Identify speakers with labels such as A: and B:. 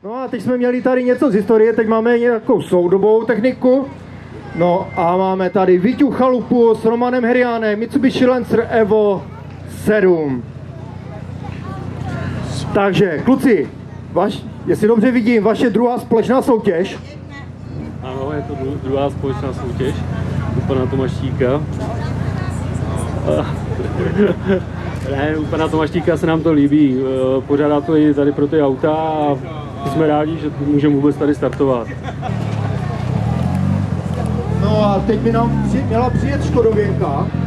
A: No a teď jsme měli tady něco z historie, teď máme nějakou soudobou techniku. No a máme tady Víťu Chalupu s Romanem Heriánem, Mitsubishi Lancer Evo 7. Takže kluci, jestli dobře vidím, vaše druhá společná soutěž.
B: Ano, je to druhá společná soutěž u pana Tomaštíka. Ne, u pana Tomaštíka se nám to líbí. Pořádá to i tady pro ty auta a jsme rádi, že můžeme vůbec tady startovat.
A: No a teď by nám měla přijet Škodověnka.